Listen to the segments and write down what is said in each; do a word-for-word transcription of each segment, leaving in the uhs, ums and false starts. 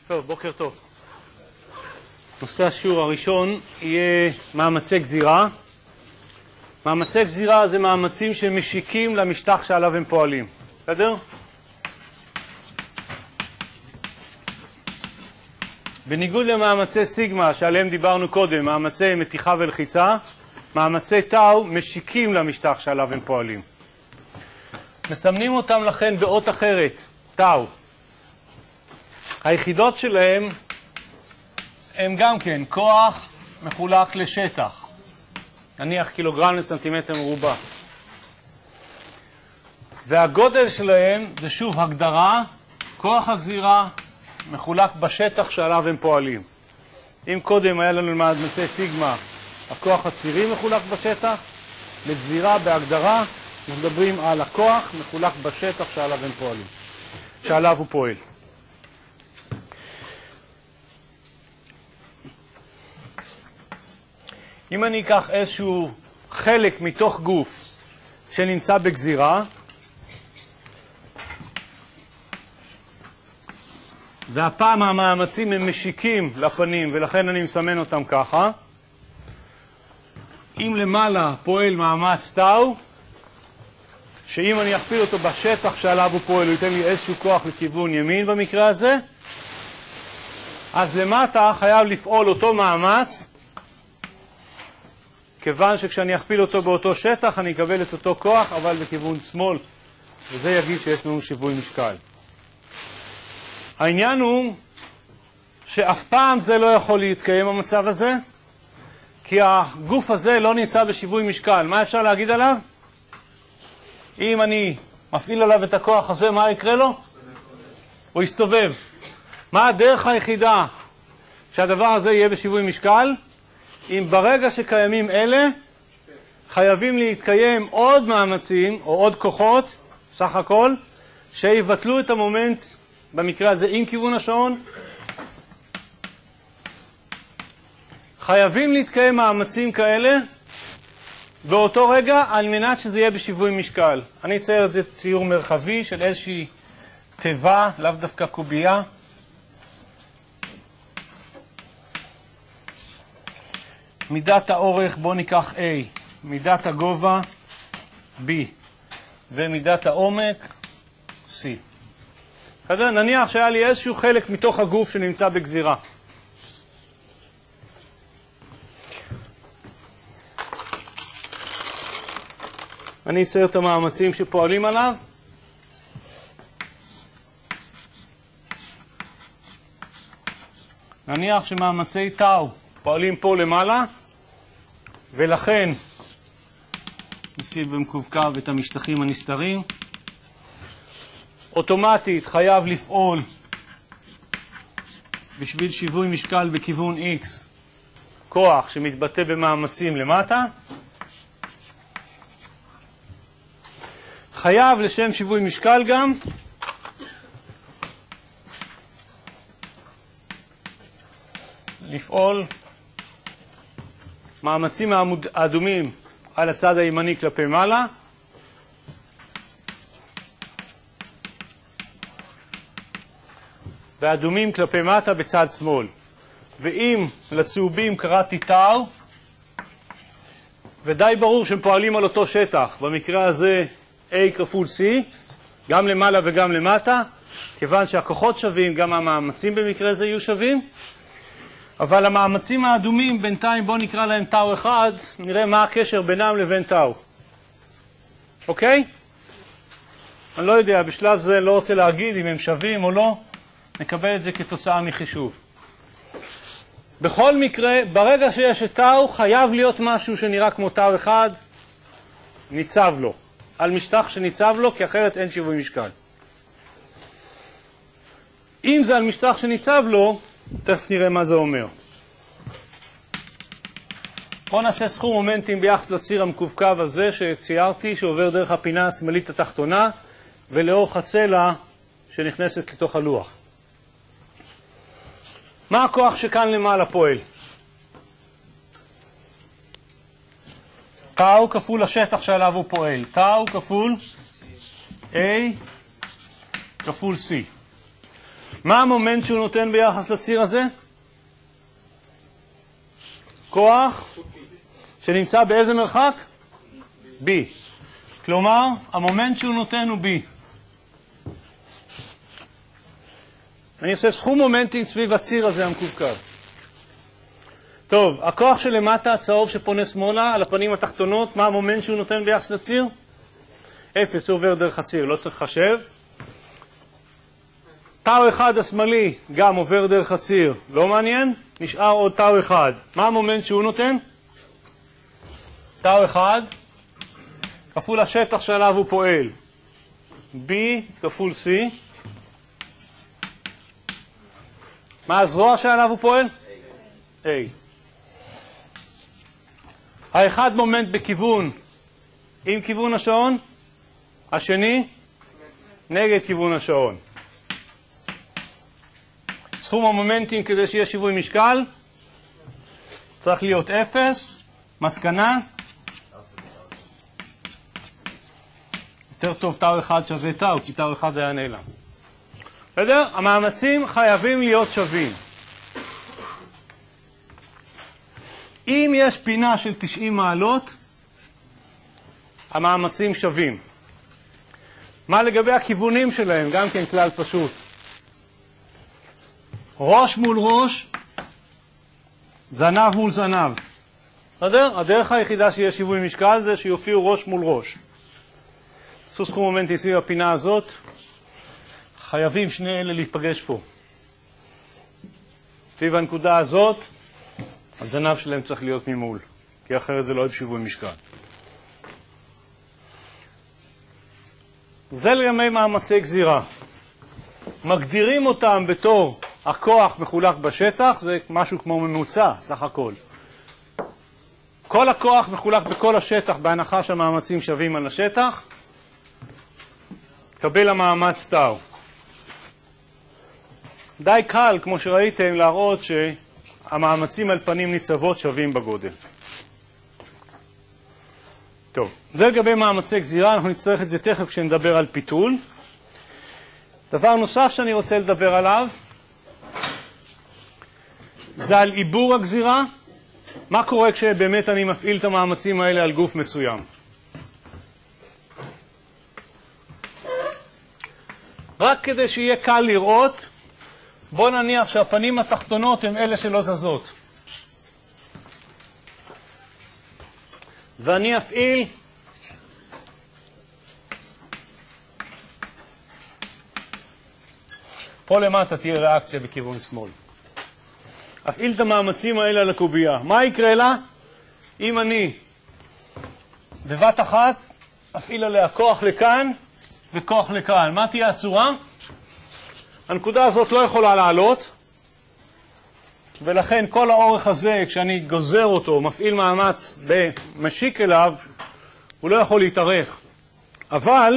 טוב, בוקר טוב. נושא השיעור הראשון יהיה מאמצי גזירה. מאמצי גזירה זה מאמצים שמשיקים למשטח שעליו הם פועלים. בסדר? בניגוד למאמצי סיגמה שעליהם דיברנו קודם, מאמצי מתיחה ולחיצה, מאמצי טאו משיקים למשטח שעליו הם פועלים. מסמנים אותם לכן באות אחרת, טאו. היחידות שלהם הם גם כן כוח מחולק לשטח, נניח קילוגרם לסנטימטר מרובע. והגודל שלהם זה שוב הגדרה, כוח הגזירה מחולק בשטח שעליו הם פועלים. אם קודם היה לנו מאמצי סיגמה, הכוח הצירי מחולק בשטח, לגזירה בהגדרה אנחנו מדברים על הכוח מחולק בשטח שעליו הם פועלים, שעליו הוא פועל. אם אני אקח איזשהו חלק מתוך גוף שנמצא בגזירה, והפעם המאמצים הם משיקים לפנים ולכן אני מסמן אותם ככה, אם למעלה פועל מאמץ טאו, שאם אני אכפיל אותו בשטח שעליו הוא פועל הוא ייתן לי איזשהו כוח לכיוון ימין במקרה הזה, אז למטה חייב לפעול אותו מאמץ, כיוון שכשאני אכפיל אותו באותו שטח אני אקבל את אותו כוח אבל בכיוון שמאל, וזה יגיד שיש לנו שיווי משקל. העניין הוא שאף פעם זה לא יכול להתקיים המצב הזה, כי הגוף הזה לא נמצא בשיווי משקל. מה אפשר להגיד עליו? אם אני מפעיל עליו את הכוח הזה, מה יקרה לו? הוא יסתובב. מה הדרך היחידה שהדבר הזה יהיה בשיווי משקל? אם ברגע שקיימים אלה, חייבים להתקיים עוד מאמצים או עוד כוחות, סך הכל, שיבטלו את המומנט, במקרה הזה עם כיוון השעון. חייבים להתקיים מאמצים כאלה באותו רגע על מנת שזה יהיה בשיווי משקל. אני אצייר את זה ציור מרחבי של איזושהי תיבה, לאו דווקא קובייה. מידת האורך בוא ניקח A, מידת הגובה B, ומידת העומק C. כזה, נניח שהיה לי איזשהו חלק מתוך הגוף שנמצא בגזירה. אני אצייר את המאמצים שפועלים עליו. נניח שמאמצי טאו פועלים פה למעלה, ולכן נסיב במקווקו את המשטחים הנסתרים. אוטומטית חייב לפעול בשביל שיווי משקל בכיוון X כוח שמתבטא במאמצים למטה. חייב לשם שיווי משקל גם לפעול מאמצים האדומים על הצד הימני כלפי מעלה, והאדומים כלפי מטה בצד שמאל. ואם לצהובים קראתי טאו, ודי ברור שהם פועלים על אותו שטח, במקרה הזה A כפול C, גם למעלה וגם למטה, כיוון שהכוחות שווים, גם המאמצים במקרה הזה יהיו שווים, אבל המאמצים האדומים בינתיים בוא נקרא להם טאו אחד, נראה מה הקשר בינם לבין טאו. אוקיי? אני לא יודע, בשלב זה לא רוצה להגיד אם הם שווים או לא, נקבל את זה כתוצאה מחישוב. בכל מקרה, ברגע שיש את טאו, חייב להיות משהו שנראה כמו טאו אחד, ניצב לו. על משטח שניצב לו, כי אחרת אין שיווי משקל. אם זה על משטח שניצב לו, תכף נראה מה זה אומר. בואו נעשה סכום מומנטים ביחס לציר המקווקו הזה שציירתי, שעובר דרך הפינה השמאלית התחתונה, ולאורך הצלע שנכנסת לתוך הלוח. מה הכוח שכאן למעלה פועל? טאו כפול השטח שעליו הוא פועל. טאו כפול A כפול C. מה המומנט שהוא נותן ביחס לציר הזה? כוח שנמצא באיזה מרחק? B. כלומר, המומנט שהוא נותן הוא B. אני עושה סכום מומנטים סביב הציר הזה המקווקו. טוב, הכוח שלמטה, הצהוב שפונה שמאלה, על הפנים התחתונות, מה המומנט שהוא נותן ביחס לציר? אפס, הוא עובר דרך הציר, לא צריך לחשב. טאו אחד השמאלי גם עובר דרך הציר, לא מעניין? נשאר עוד טאו אחד. מה המומנט שהוא נותן? טאו אחד כפול השטח שעליו הוא פועל. B כפול C. מה הזרוע שעליו הוא פועל? A. האחד מומנט בכיוון עם כיוון השעון, השני נגד כיוון השעון. סכום המומנטים כדי שיהיה שיווי משקל צריך להיות אפס. מסקנה? יותר טוב טאו אחד שווה טאו, כי טאו אחד היה נעלם. בסדר? המאמצים חייבים להיות שווים. אם יש פינה של תשעים מעלות, המאמצים שווים. מה לגבי הכיוונים שלהם? גם כן כלל פשוט. ראש מול ראש, זנב מול זנב. בסדר? הדרך היחידה שיהיה שיווי משקל זה שיופיעו ראש מול ראש. עשו סכום מומנטי סביב הפינה הזאת. חייבים שני אלה להיפגש פה. סביב הנקודה הזאת, הזנב שלהם צריך להיות ממול, כי אחרת זה לא עוד שיווי משקל. זה לגבי מאמצי גזירה. מגדירים אותם בתור הכוח מחולק בשטח, זה משהו כמו ממוצע, סך הכל. כל הכוח מחולק בכל השטח בהנחה שהמאמצים שווים על השטח, קבל המאמץ טאו. די קל, כמו שראיתם, להראות שהמאמצים על פנים ניצבות שווים בגודל. טוב, זה לגבי מאמצי גזירה, אנחנו נצטרך את זה תכף כשנדבר על פיתול. דבר נוסף שאני רוצה לדבר עליו, זה על עיבור הגזירה. מה קורה כשבאמת אני מפעיל את המאמצים האלה על גוף מסוים? רק כדי שיהיה קל לראות, בוא נניח שהפנים התחתונות הם אלה שלא זזות. ואני אפעיל פה למטה תהיה ריאקציה בכיוון שמאל. אפעיל את המאמצים האלה על הקובייה. מה יקרה לה? אם אני בבת אחת אפעיל עליה כוח לכאן וכוח לכאן. מה תהיה הצורה? הנקודה הזאת לא יכולה לעלות, ולכן כל האורך הזה, כשאני גוזר אותו, מפעיל מאמץ במשיק אליו, הוא לא יכול להתארך. אבל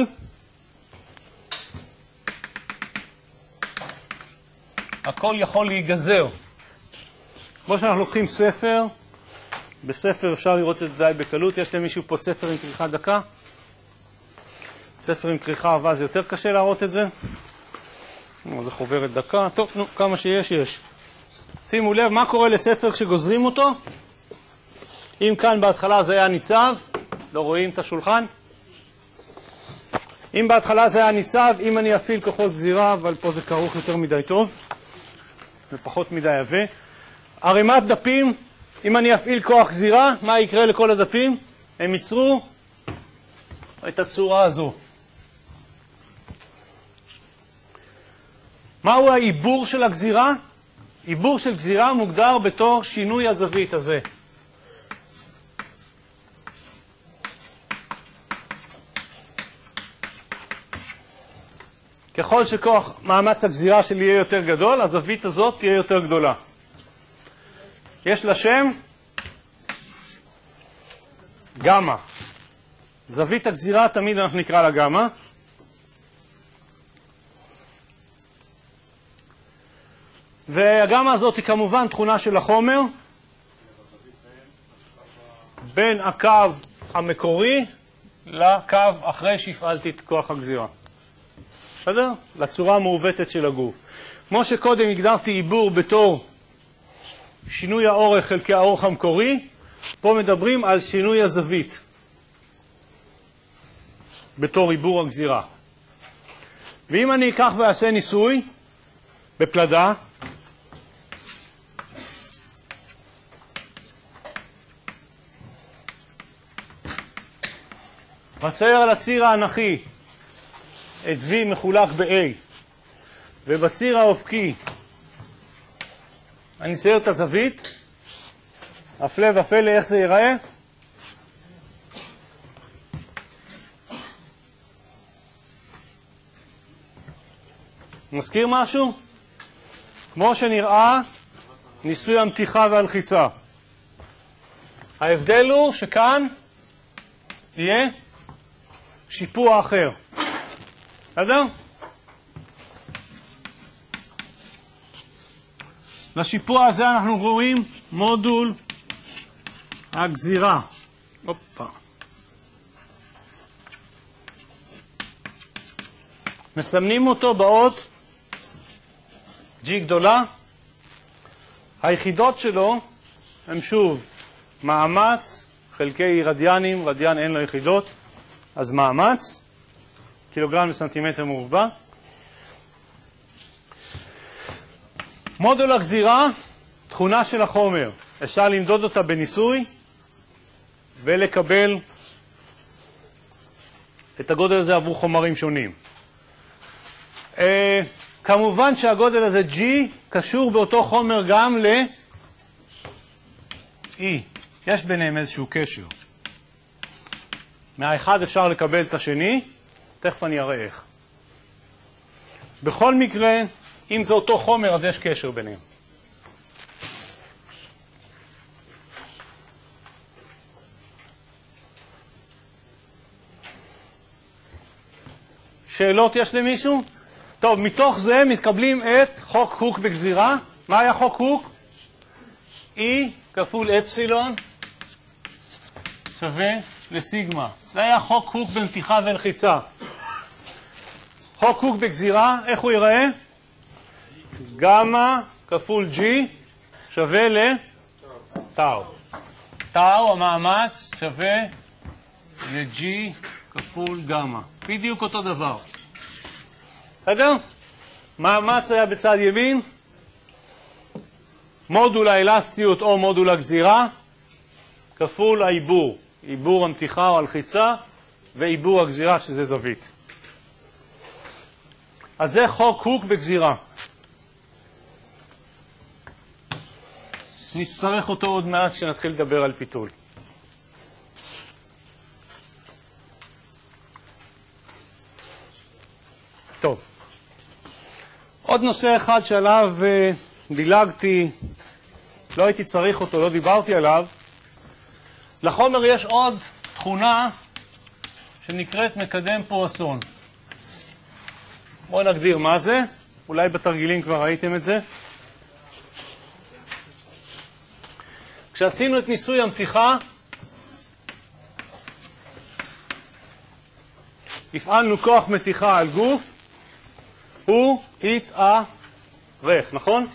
הכל יכול להיגזר. כמו שאנחנו לוקחים ספר, בספר אפשר לראות את זה די בקלות. יש למישהו פה ספר עם כריכה דקה? ספר עם כריכה אהבה זה יותר קשה להראות את זה. זה חוברת דקה. טוב, נו, כמה שיש יש. שימו לב, מה קורה לספר כשגוזרים אותו? אם כאן בהתחלה זה היה ניצב, לא רואים את השולחן? אם בהתחלה זה היה ניצב, אם אני אפעיל כוחות גזירה, אבל פה זה כרוך יותר מדי טוב, ופחות מדי יווה. ערימת דפים, אם אני אפעיל כוח גזירה, מה יקרה לכל הדפים? הם ייצרו את הצורה הזו. מהו העיבור של הגזירה? עיבור של גזירה מוגדר בתור שינוי הזווית הזה. ככל שכוח מאמץ הגזירה שלי יהיה יותר גדול, הזווית הזאת תהיה יותר גדולה. יש לה שם גמא. זווית הגזירה תמיד אנחנו נקרא לה גמא. והגמא הזאת היא כמובן תכונה של החומר בין הקו המקורי לקו אחרי שהפעלתי את כוח הגזירה. בסדר? לצורה המעוותת של הגוף. כמו שקודם הגדרתי עיבור בתור שינוי האורך חלקי האורך המקורי, פה מדברים על שינוי הזווית בתור עיבור הגזירה. ואם אני אקח ואעשה ניסוי בפלדה, בצייר על הציר האנכי את V מחולק ב-A, ובציר האופקי אני אצייר את הזווית, הפלא ופלא איך זה ייראה. מזכיר משהו? כמו שנראה ניסוי המתיחה והלחיצה. ההבדל הוא שכאן יהיה שיפוע אחר. בסדר? לשיפוע הזה אנחנו רואים מודול הגזירה. אופה. מסמנים אותו באות G גדולה. היחידות שלו הם שוב מאמץ, חלקי רדיאנים, רדיאן אין לו יחידות, אז מאמץ, קילוגרם לסנטימטר מרובע. מודול הגזירה, תכונה של החומר, אפשר למדוד אותה בניסוי ולקבל את הגודל הזה עבור חומרים שונים. אה, כמובן שהגודל הזה G קשור באותו חומר גם ל-E. יש ביניהם איזשהו קשר. מהאחד אפשר לקבל את השני, תכף אני אראה איך. בכל מקרה, אם זה אותו חומר, אז יש קשר ביניהם. שאלות יש למישהו? טוב, מתוך זה מתקבלים את חוק הוק בגזירה. מה היה חוק הוק? E כפול אפסילון שווה לסיגמה. זה היה חוק הוק במתיחה ולחיצה. חוק הוק בגזירה, איך הוא ייראה? גמא כפול G שווה לטאו. טאו, המאמץ, שווה ל-G כפול גמא. בדיוק אותו דבר. בסדר? מאמץ היה בצד ימין, מודול האלסטיות או מודול הגזירה, כפול העיבור. עיבור המתיחה או הלחיצה, ועיבור הגזירה שזה זווית. אז זה חוק הוק בגזירה. נצטרך אותו עוד מעט כשנתחיל לדבר על פיתול. טוב. עוד נושא אחד שעליו uh, דילגתי, לא הייתי צריך אותו, לא דיברתי עליו. לחומר יש עוד תכונה שנקראת מקדם פואסון. בואו נגדיר מה זה, אולי בתרגילים כבר ראיתם את זה. כשעשינו את ניסוי המתיחה, הפעלנו כוח מתיחה על גוף, הוא התארך, נכון?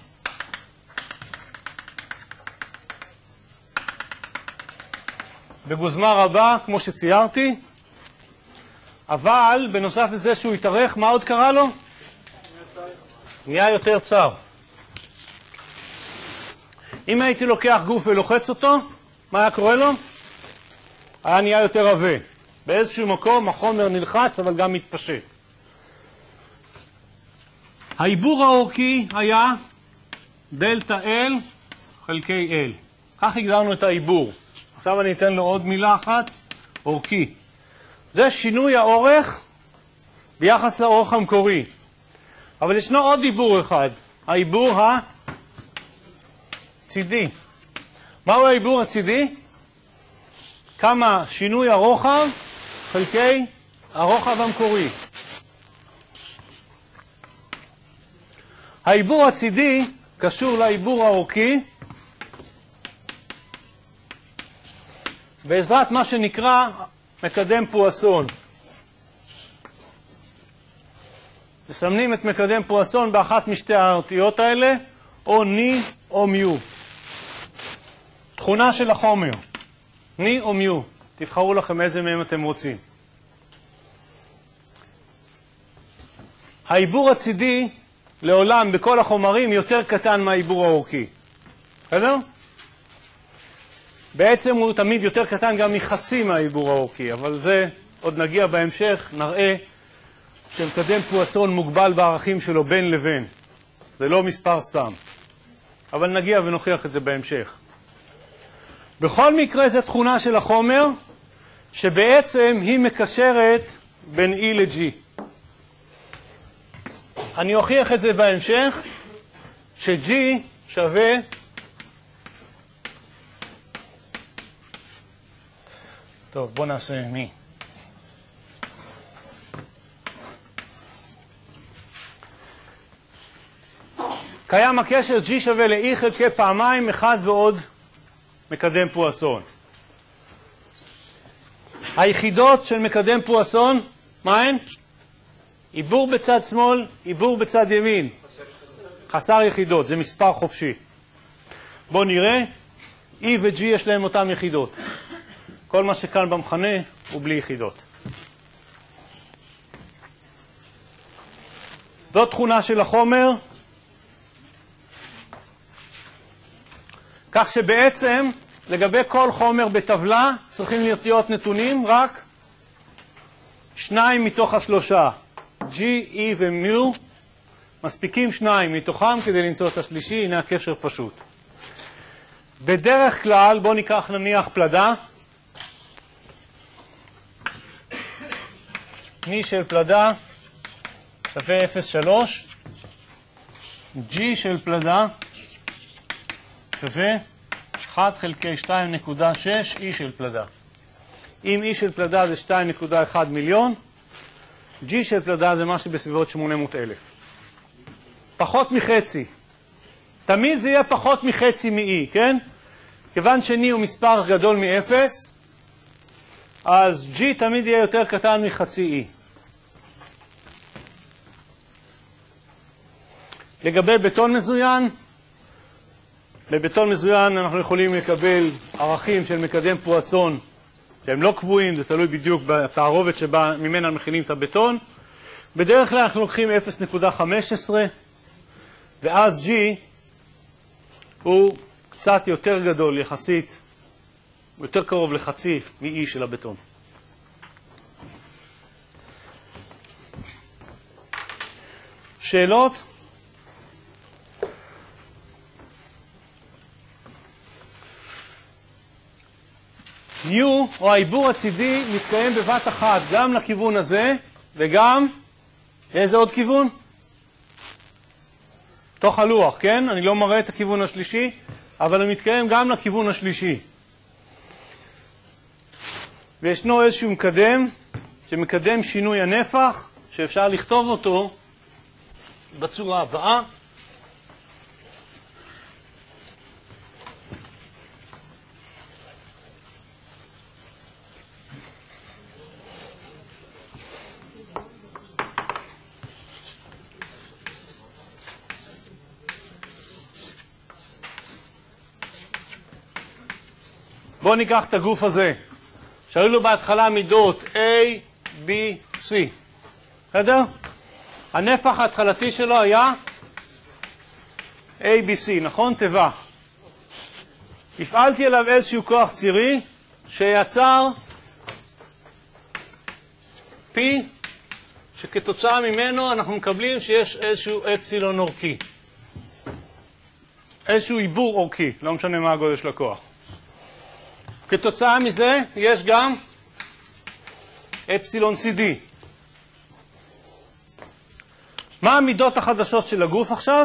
בגוזמה רבה, כמו שציירתי, אבל בנוסף לזה שהוא התארך, מה עוד קרה לו? נהיה יותר צר. אם הייתי לוקח גוף ולוחץ אותו, מה היה קורה לו? היה נהיה יותר עבה. באיזשהו מקום החומר נלחץ, אבל גם מתפשט. העיבור האורכי היה דלטה L חלקי L. כך הגדרנו את העיבור. עכשיו אני אתן לו עוד מילה אחת, אורכי. זה שינוי האורך ביחס לאורך המקורי. אבל ישנו עוד עיבור אחד, העיבור הצידי. מהו העיבור הצידי? כמה שינוי הרוחב חלקי הרוחב המקורי. העיבור הצידי קשור לעיבור האורכי בעזרת מה שנקרא מקדם פואסון. מסמנים את מקדם פואסון באחת משתי האותיות האלה, או ני או מיו. תכונה של החומר, ני או מיו. תבחרו לכם איזה מהם אתם רוצים. העיבור הצידי לעולם בכל החומרים יותר קטן מהעיבור האורכי. בסדר? בעצם הוא תמיד יותר קטן גם מחצי מהעיבור האורכי, אבל זה עוד נגיע בהמשך, נראה שמקדם פואסון מוגבל בערכים שלו בין לבין. זה לא מספר סתם. אבל נגיע ונוכיח את זה בהמשך. בכל מקרה זו תכונה של החומר שבעצם היא מקשרת בין E ל-G. אני אוכיח את זה בהמשך, ש-G שווה טוב, בוא נעשה מי. קיים הקשר G שווה ל-E חלקי פעמיים אחד ועוד מקדם פואסון. היחידות של מקדם פואסון, מה הן? עיבור בצד שמאל, עיבור בצד ימין. חסר יחידות, זה מספר חופשי. בואו נראה, E ו-G יש להם אותם יחידות. כל מה שכאן במחנה הוא בלי יחידות. זאת תכונה של החומר, כך שבעצם לגבי כל חומר בטבלה צריכים להיות נתונים רק שניים מתוך השלושה. G, E ומיו, מספיקים שניים מתוכם כדי למצוא את השלישי, הנה הקשר פשוט. בדרך כלל, בואו ניקח נניח פלדה. מי של פלדה שווה אפס נקודה שלוש, G של פלדה שווה אחת חלקי שתיים נקודה שש E של פלדה. אם E של פלדה זה שתיים נקודה אחת מיליון, G של פלדה זה משהו בסביבות שמונה מאות אלף. פחות מחצי. תמיד זה יהיה פחות מחצי מ-E, כן? כיוון שני הוא מספר גדול מ-אפס, אז G תמיד יהיה יותר קטן מחצי E. לגבי בטון מזוין, בבטון מזוין אנחנו יכולים לקבל ערכים של מקדם פואסון שהם לא קבועים, זה תלוי בדיוק בתערובת שבה ממנה מכינים את הבטון. בדרך כלל אנחנו לוקחים אפס נקודה חמש עשרה, ואז G הוא קצת יותר גדול יחסית, הוא יותר קרוב לחצי מ-E של הבטון. שאלות? מיו, או העיבור הצידי, מתקיים בבת אחת גם לכיוון הזה וגם לאיזה עוד כיוון? תוך הלוח, כן? אני לא מראה את הכיוון השלישי, אבל הוא מתקיים גם לכיוון השלישי. וישנו איזשהו מקדם שמקדם שינוי הנפח, שאפשר לכתוב אותו בצורה הבאה. בואו ניקח את הגוף הזה. שהיו לו בהתחלה מידות A, B, C. בסדר? הנפח ההתחלתי שלו היה A, B, C, נכון? תיבה. הפעלתי עליו איזשהו כוח צירי שיצר P, שכתוצאה ממנו אנחנו מקבלים שיש איזשהו אפסילון אורכי. איזשהו עיבור אורכי, לא משנה מה הגודל של הכוח. כתוצאה מזה יש גם אפסילון C D. מה המידות החדשות של הגוף עכשיו?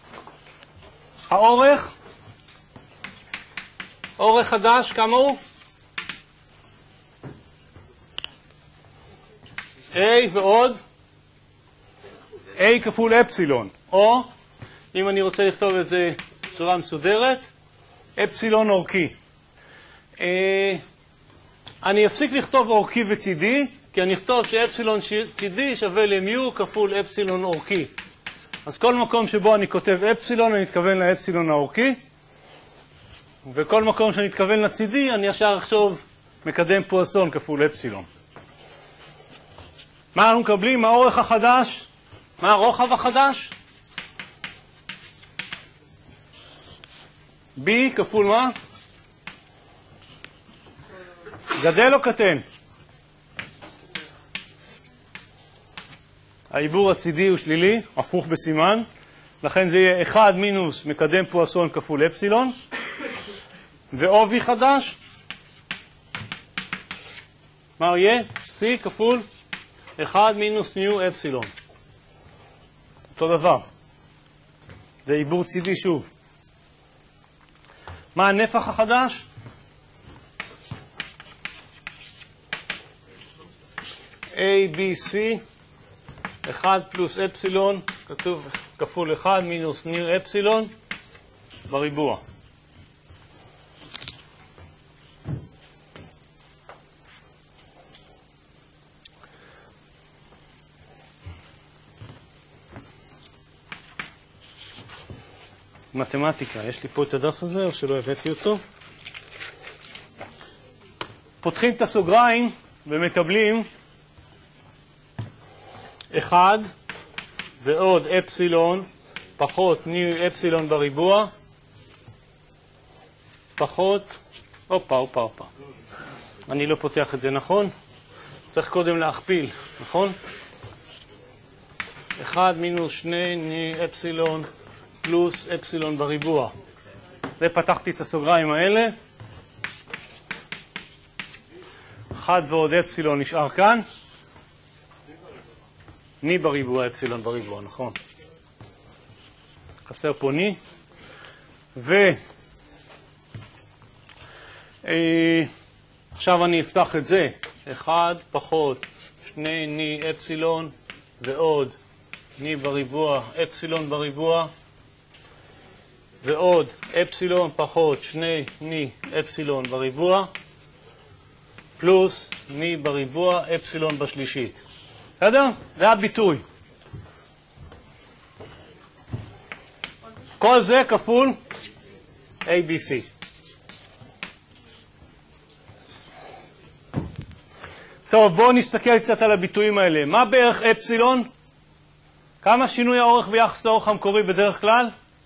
האורך, אורך חדש, כמה הוא? A ועוד A כפול אפסילון, או אם אני רוצה לכתוב את זה בצורה מסודרת, אפסילון אורכי. אני אפסיק לכתוב אורכי וצידי, כי אני אכתוב שאפסילון צידי שווה למיו כפול אפסילון אורכי. אז כל מקום שבו אני כותב אפסילון, אני מתכוון לאפסילון האורכי, וכל מקום שאני מתכוון לצידי, אני ישר אחשוב מקדם פואסון כפול אפסילון. מה אנחנו מקבלים? האורך החדש? מה הרוחב החדש? B כפול מה? גדל או קטן? העיבור הצידי הוא שלילי, הפוך בסימן, לכן זה יהיה אחד מינוס מקדם פואסון כפול אפסילון, ועובי חדש, מה יהיה? C כפול אחד מינוס ניו אפסילון. אותו דבר. זה עיבור צידי שוב. מה הנפח החדש? A, B, C, אחד פלוס אפסילון, כתוב כפול אחד מינוס ניו אפסילון בריבוע. מתמטיקה, יש לי פה את הדף הזה או שלא הבאתי אותו? פותחים את הסוגריים ומקבלים אחד ועוד אפסילון פחות ניו אפסילון בריבוע פחות, אופה, אופה, אופה. אני לא פותח את זה, נכון? צריך קודם להכפיל, נכון? אחד מינוס שני ניו אפסילון פלוס אפסילון בריבוע. ופתחתי את הסוגריים האלה. אחד ועוד אפסילון נשאר כאן. ני בריבוע, אפסילון בריבוע, נכון. חסר פה ני. ו... אה, עכשיו אני אפתח את זה. אחד פחות שני ני אפסילון ועוד ני בריבוע, אפסילון בריבוע. ועוד אפסילון פחות שני ני אפסילון בריבוע פלוס ני בריבוע אפסילון בשלישית. בסדר? זה הביטוי. כל זה כפול A, B, C. טוב, בואו נסתכל קצת על הביטויים האלה. מה בערך אפסילון? כמה שינוי האורך ביחס לאורך המקורי בדרך כלל?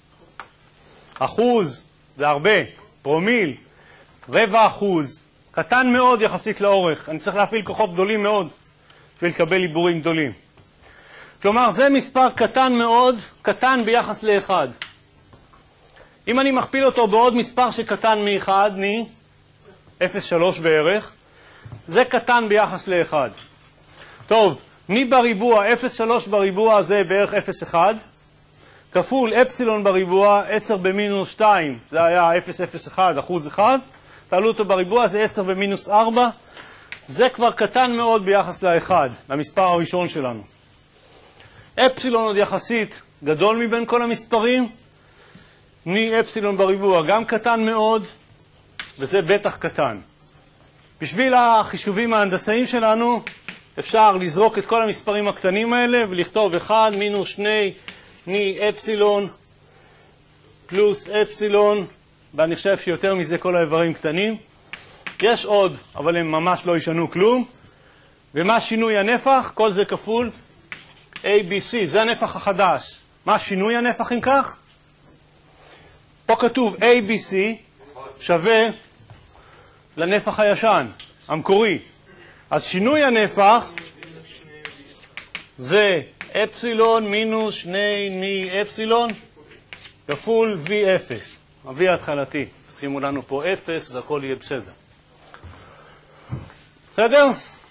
אחוז, זה הרבה, פרומיל, רבע אחוז, קטן מאוד יחסית לאורך. אני צריך להפעיל כוחות גדולים מאוד בשביל לקבל עיבורים גדולים. כלומר, זה מספר קטן מאוד, קטן ביחס לאחד. אם אני מכפיל אותו בעוד מספר שקטן מאחד, ני, אפס נקודה שלוש בערך, זה קטן ביחס לאחד. טוב, ני בריבוע, אפס נקודה שלוש בריבוע זה בערך אפס נקודה אחת. כפול אפסילון בריבוע, עשר במינוס שתיים, זה היה אפס נקודה אפס אחת, אחוז אחד. תעלו אותו בריבוע, זה עשר במינוס ארבע. זה כבר קטן מאוד ביחס לאחד, למספר הראשון שלנו. אפסילון עוד יחסית גדול מבין כל המספרים. ני אפסילון בריבוע גם קטן מאוד, וזה בטח קטן. בשביל החישובים ההנדסיים שלנו, אפשר לזרוק את כל המספרים הקטנים האלה ולכתוב אחד מינוס שני ני אפסילון פלוס אפסילון, ואני חושב שיותר מזה כל האיברים קטנים. יש עוד, אבל הם ממש לא ישנו כלום. ומה שינוי הנפח? כל זה כפול A, B, C, זה הנפח החדש. מה שינוי הנפח אם כך? פה כתוב A, B, C שווה לנפח הישן, המקורי. אז שינוי הנפח זה אפסילון מינוס שני ני אפסילון כפול V אפס, ה-V ההתחלתי. שימו לנו פה אפס והכל יהיה בסדר. בסדר?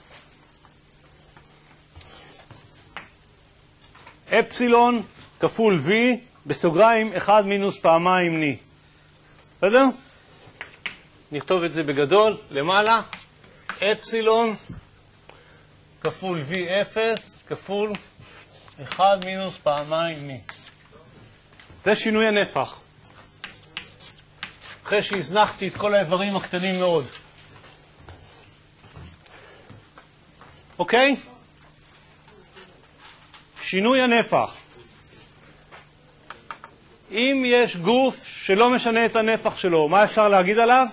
אפסילון כפול V בסוגריים אחד מינוס פעמיים ני. בסדר? נכתוב את זה בגדול למעלה. אפסילון כפול V אפס כפול אחד מינוס פעמיים ני. זה שינוי הנפח. אחרי שהזנחתי את כל האיברים הקטנים מאוד. אוקיי? שינוי הנפח. אם יש גוף שלא משנה את הנפח שלו, מה אפשר להגיד עליו?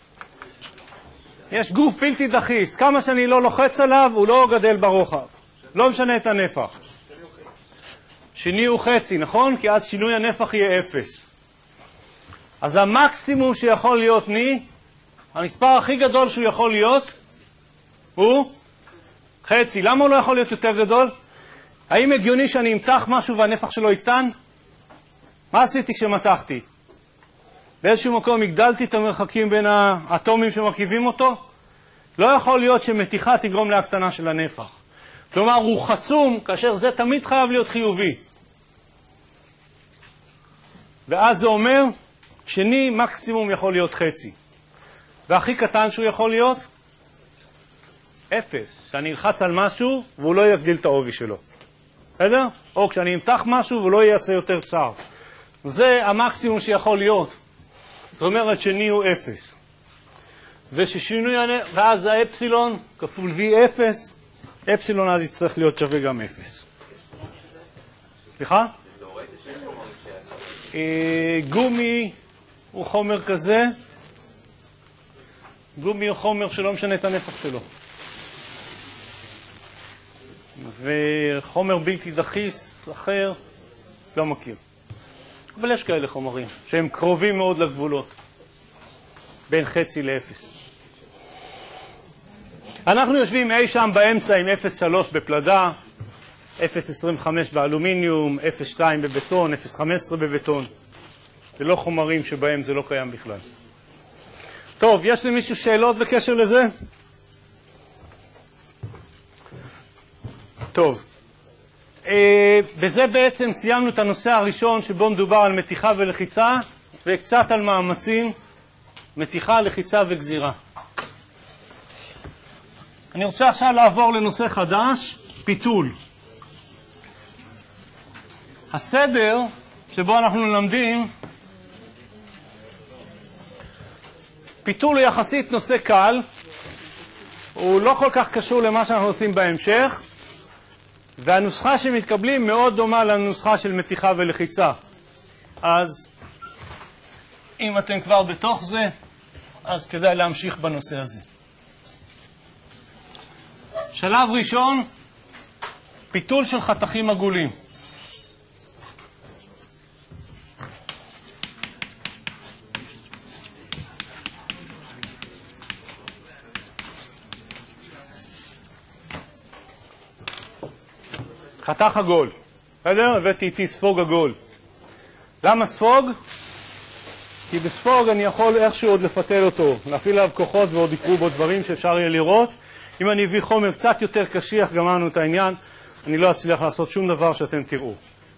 יש גוף בלתי דחיס, כמה שאני לא לוחץ עליו, הוא לא גדל ברוחב. לא משנה את הנפח. שני הוא חצי, נכון? כי אז שינוי הנפח יהיה אפס. אז המקסימום שיכול להיות ני, המספר הכי גדול שהוא יכול להיות, הוא חצי. למה הוא לא יכול להיות יותר גדול? האם הגיוני שאני אמתח משהו והנפח שלו יקטן? מה עשיתי כשמתחתי? באיזשהו מקום הגדלתי את המרחקים בין האטומים שמרכיבים אותו? לא יכול להיות שמתיחה תגרום להקטנה של הנפח. כלומר, הוא חסום, כאשר זה תמיד חייב להיות חיובי. ואז זה אומר, שני מקסימום יכול להיות חצי. והכי קטן שהוא יכול להיות? אפס. שאני אלחץ על משהו והוא לא יגדיל את העובי שלו. בסדר? או כשאני אמתח משהו והוא לא יעשה יותר צער. זה המקסימום שיכול להיות. זאת אומרת שני הוא אפס. וששינוי, ואז האפסילון כפול וי אפס, אפסילון אז יצטרך להיות שווה גם אפס. סליחה? גומי הוא חומר כזה. גומי הוא חומר שלא משנה את הנפח שלו. וחומר בלתי דחיס אחר לא מכיר. אבל יש כאלה חומרים שהם קרובים מאוד לגבולות. בין חצי לאפס. אנחנו יושבים אי שם באמצע עם אפס נקודה שלוש בפלדה, אפס נקודה עשרים וחמש באלומיניום, אפס נקודה שתיים בבטון, אפס נקודה חמש עשרה בבטון. זה לא חומרים שבהם זה לא קיים בכלל. טוב, יש למישהו שאלות בקשר לזה? טוב. אה, בזה בעצם סיימנו את הנושא הראשון שבו מדובר על מתיחה ולחיצה, וקצת על מאמצים, מתיחה, לחיצה וגזירה. אני רוצה עכשיו לעבור לנושא חדש, פיתול. הסדר שבו אנחנו לומדים, פיתול הוא יחסית נושא קל, הוא לא כל כך קשור למה שאנחנו עושים בהמשך, והנוסחה שמתקבלים מאוד דומה לנוסחה של מתיחה ולחיצה. אז אם אתם כבר בתוך זה, אז כדאי להמשיך בנושא הזה. שלב ראשון, פיתול של חתכים עגולים. חתך עגול. בסדר? הבאתי איתי ספוג עגול. למה ספוג? כי בספוג אני יכול איכשהו עוד לפתל אותו, להפעיל עליו כוחות ועוד יקרו בו דברים שאפשר יהיה לראות. אם אני אביא חומר קצת יותר קשיח, גמרנו את העניין, אני לא אצליח לעשות שום דבר שאתם תראו.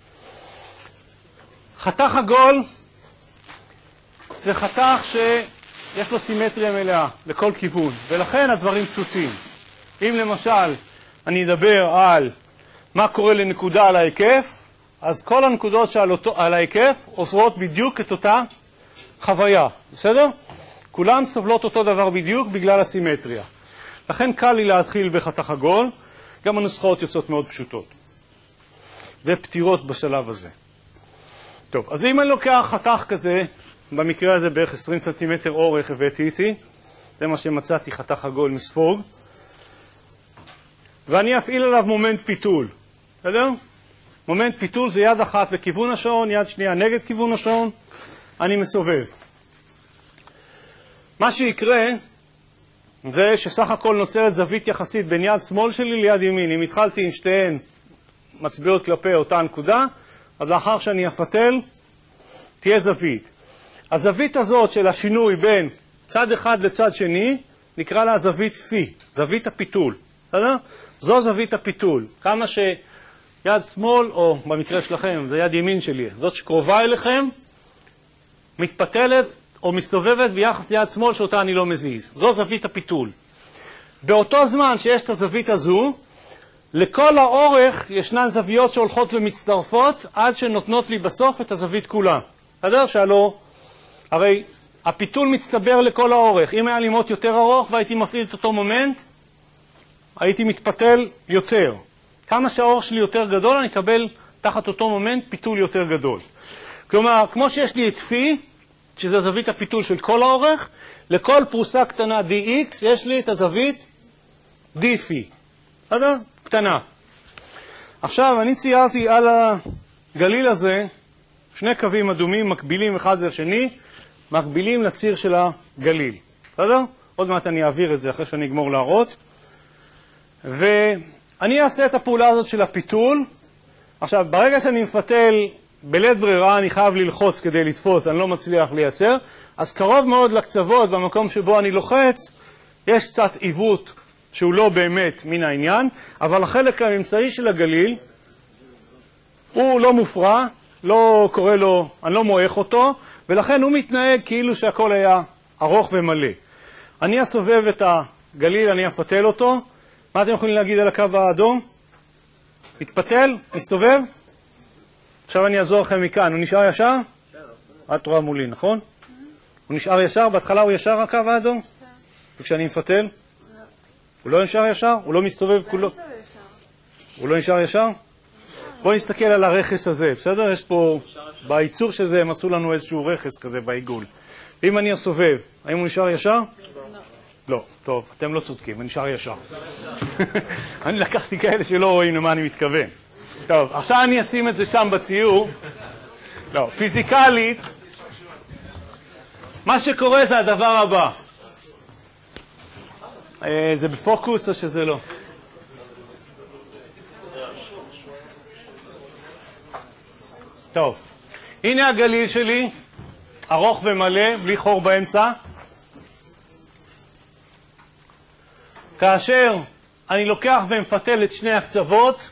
חתך עגול זה חתך שיש לו סימטריה מלאה לכל כיוון, ולכן הדברים פשוטים. אם למשל אני אדבר על מה קורה לנקודה על ההיקף, אז כל הנקודות שעל אותו, על ההיקף עושות בדיוק את אותה חוויה, בסדר? כולן סובלות אותו דבר בדיוק בגלל הסימטריה. לכן קל לי להתחיל בחתך עגול, גם הנוסחאות יוצאות מאוד פשוטות. ופתירות בשלב הזה. טוב, אז אם אני לוקח חתך כזה, במקרה הזה בערך עשרים סנטימטר אורך הבאתי איתי, זה מה שמצאתי, חתך עגול מספוג, ואני אפעיל עליו מומנט פיתול. בסדר? מומנט פיתול זה יד אחת לכיוון השעון, יד שנייה נגד כיוון השעון, אני מסובב. מה שיקרה זה שסך הכל נוצרת זווית יחסית בין יד שמאל שלי ליד ימין. אם התחלתי עם שתיהן מצביעות כלפי אותה נקודה, אז לאחר שאני אפתל תהיה זווית. הזווית הזאת של השינוי בין צד אחד לצד שני נקרא לה זווית פי, זווית הפיתול. בסדר? זו זווית הפיתול. כמה שיד שמאל, או במקרה שלכם, זה יד ימין שלי, זאת שקרובה אליכם, מתפתלת או מסתובבת ביחס ליד שמאל שאותה אני לא מזיז. זו זווית הפיתול. באותו זמן שיש את הזווית הזו, לכל האורך ישנן זוויות שהולכות ומצטרפות עד שנותנות לי בסוף את הזווית כולה. בסדר? שהלא, הרי הפיתול מצטבר לכל האורך. אם היה לי מוט יותר ארוך והייתי מפעיל את אותו מומנט, הייתי מתפתל יותר. כמה שהאורך שלי יותר גדול, אני אקבל תחת אותו מומנט פיתול יותר גדול. כלומר, כמו שיש לי את פי, שזה זווית הפיתול של כל האורך, לכל פרוסה קטנה די אקס יש לי את הזווית די פי. בסדר? קטנה. עכשיו, אני ציירתי על הגליל הזה שני קווים אדומים מקבילים אחד לשני, מקבילים לציר של הגליל. בסדר? עוד מעט אני אעביר את זה אחרי שאני אגמור להראות. ואני אעשה את הפעולה הזאת של הפיתול. עכשיו, ברגע שאני מפתל בלית ברירה, אני חייב ללחוץ כדי לתפוס, אני לא מצליח לייצר, אז קרוב מאוד לקצוות, במקום שבו אני לוחץ, יש קצת עיוות שהוא לא באמת מן העניין, אבל החלק הממצאי של הגליל הוא לא מופרע, לא קורא לו, אני לא מועך אותו, ולכן הוא מתנהג כאילו שהכל היה ארוך ומלא. אני אסובב את הגליל, אני אפתל אותו. מה אתם יכולים להגיד על הקו האדום? מתפתל? מסתובב? עכשיו אני אעזור לכם מכאן. הוא נשאר ישר? את רואה מולי, נכון? הוא נשאר ישר? בהתחלה הוא ישר הקו האדום? וכשאני מפתל? הוא לא נשאר ישר? הוא לא מסתובב כולו? הוא לא נשאר ישר? בואו נסתכל על הרכס הזה, בסדר? יש פה, בייצור של זה הם עשו לנו איזשהו רכס כזה בעיגול. ואם אני אסובב, האם הוא נשאר ישר? לא. טוב, אתם לא צודקים, הוא נשאר ישר. אני לקחתי כאלה שלא רואים למה אני מתכוון. טוב, עכשיו אני אשים את זה שם בציור. לא, פיזיקלית, מה שקורה זה הדבר הבא. זה בפוקוס או שזה לא? טוב, הנה הגליל שלי, ארוך ומלא, בלי חור באמצע. כאשר אני לוקח ומפתל את שני הקצוות,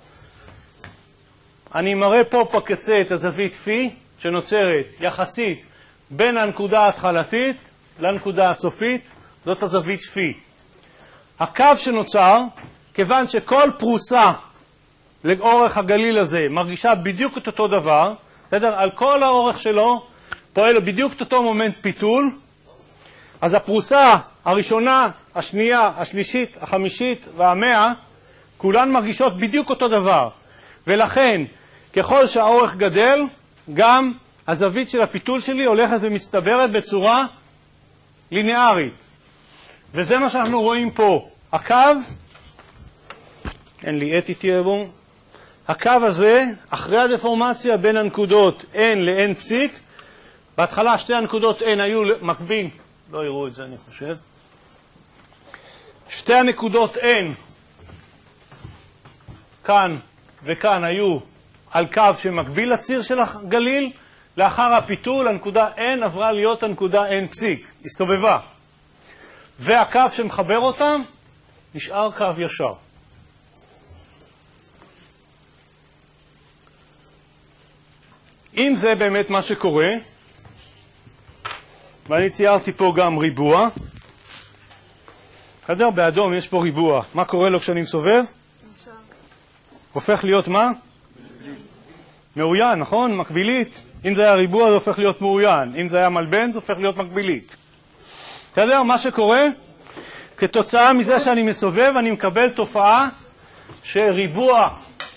אני מראה פה בקצה את הזווית פי, שנוצרת יחסית בין הנקודה ההתחלתית לנקודה הסופית, זאת הזווית פי. הקו שנוצר, כיוון שכל פרוסה לאורך הגליל הזה מרגישה בדיוק את אותו דבר, בסדר? על כל האורך שלו פועל בדיוק את אותו מומנט פיתול, אז הפרוסה הראשונה, השנייה, השלישית, החמישית והמאה, כולן מרגישות בדיוק אותו דבר. ולכן, ככל שהאורך גדל, גם הזווית של הפיתול שלי הולכת ומסתברת בצורה ליניארית. וזה מה שאנחנו רואים פה. הקו, אין לי עת איתי בו, הקו הזה, אחרי הדפורמציה בין הנקודות N ל-N פסיק, בהתחלה שתי הנקודות N היו מקביל, לא יראו את זה אני חושב, שתי הנקודות N, כאן וכאן היו על קו שמקביל לציר של הגליל, לאחר הפיתול הנקודה N עברה להיות הנקודה N פסיק, הסתובבה. והקו שמחבר אותם נשאר קו ישר. אם זה באמת מה שקורה, ואני ציירתי פה גם ריבוע, בסדר? באדום יש פה ריבוע. מה קורה לו כשאני מסובב? הופך להיות מה? מאוין, נכון? מקבילית. אם זה היה ריבוע זה הופך להיות מאוין. אם זה היה מלבן זה הופך להיות מקבילית. בסדר? מה שקורה, כתוצאה מזה שאני מסובב, אני מקבל תופעה שריבוע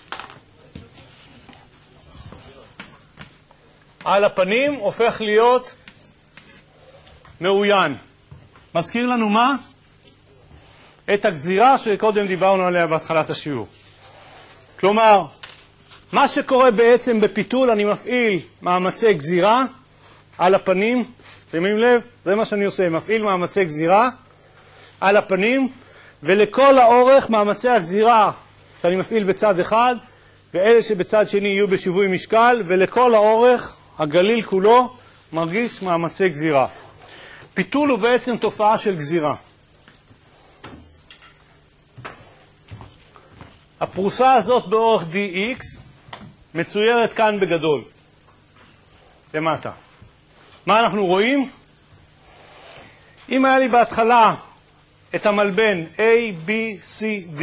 על הפנים הופך להיות מאוין. מזכיר לנו מה? את הגזירה שקודם דיברנו עליה בהתחלת השיעור. כלומר, מה שקורה בעצם בפיתול, אני מפעיל מאמצי גזירה על הפנים, שימים לב, זה מה שאני עושה, מפעיל מאמצי גזירה על הפנים, ולכל האורך מאמצי הגזירה שאני מפעיל בצד אחד, ואלה שבצד שני יהיו בשיווי משקל, ולכל האורך הגליל כולו מרגיש מאמצי גזירה. פיתול הוא בעצם תופעה של גזירה. הפרוסה הזאת באורך די אקס מצוירת כאן בגדול, למטה. מה אנחנו רואים? אם היה לי בהתחלה את המלבן A, B, C, D,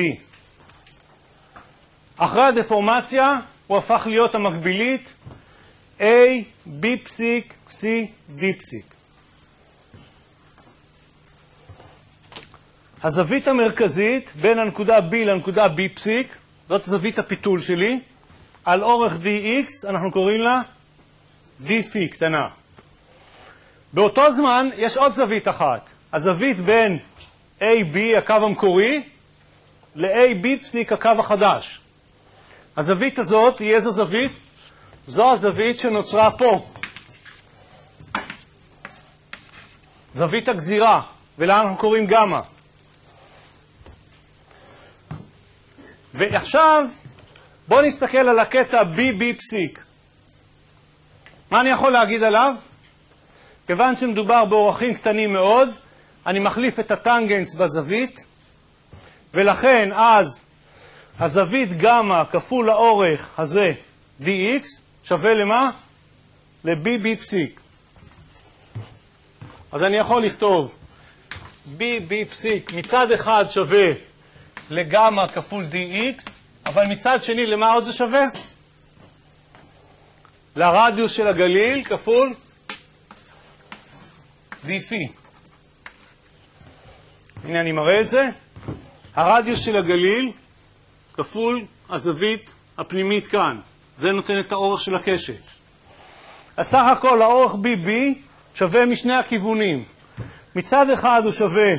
אחרי הדפורמציה הוא הפך להיות המקבילית A, B פסיק, C, D פסיק. הזווית המרכזית בין הנקודה B לנקודה B פסיק, זאת זווית הפיתול שלי, על אורך dx אנחנו קוראים לה dφ קטנה. באותו זמן יש עוד זווית אחת, הזווית בין איי בי, הקו המקורי, ל-איי בי פסיק, הקו החדש. הזווית הזאת היא איזו זווית? זו הזווית שנוצרה פה. זווית הגזירה, ולה אנחנו קוראים גמא. ועכשיו בואו נסתכל על הקטע בי בי פסיק. מה אני יכול להגיד עליו? כיוון שמדובר באורכים קטנים מאוד, אני מחליף את הטנגנס בזווית, ולכן אז הזווית גמא כפול האורך הזה dx שווה למה? ל-בי בי פסיק. אז אני יכול לכתוב בי בי פסיק מצד אחד שווה לגמא כפול dx, אבל מצד שני למה עוד זה שווה? לרדיוס של הגליל כפול dφ. הנה אני מראה את זה. הרדיוס של הגליל כפול הזווית הפנימית כאן. זה נותן את האורך של הקשת. אז סך הכל האורך בי בי שווה משני הכיוונים. מצד אחד הוא שווה